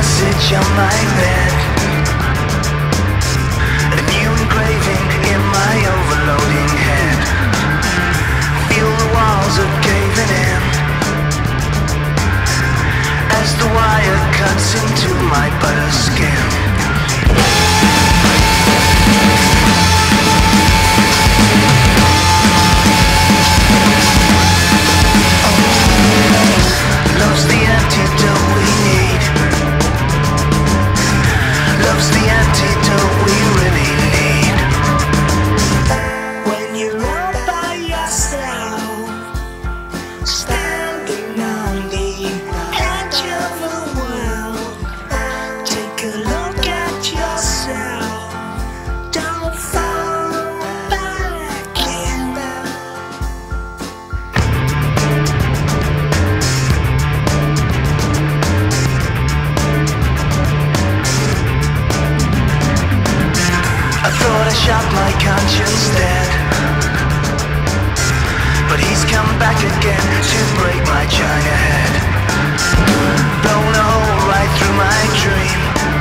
message on my bed, a new engraving in my overloading head. Feel the walls are caving in as the wire cuts into my butter skin. Love's the antidote we need. Love's the antidote we really need. When you're all by yourself, standing on the edge of the world, take a look at yourself. Don't fall back in. I thought I shot my conscience dead, but he's come back again to break my china head. Blown a hole right through my dream,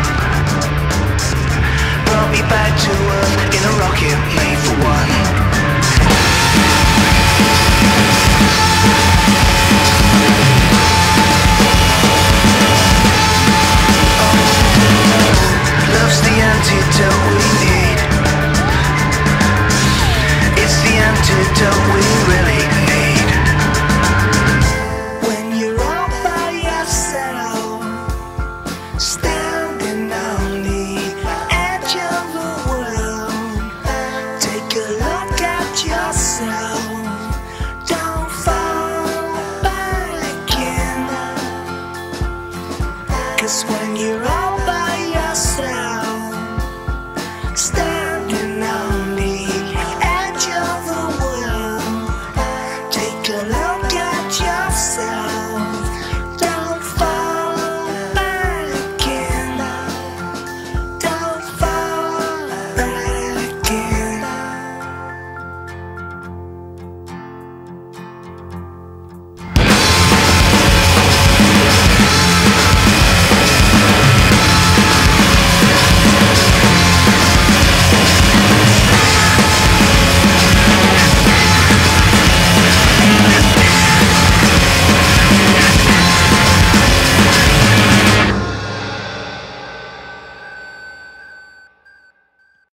brought me back to earth in a rocket made for one. Love's the antidote we need. It's the antidote we really need. When you're all by yourself, standing on the edge of the world, take a look at yourself. Don't fall back in. 'Cause when you're all by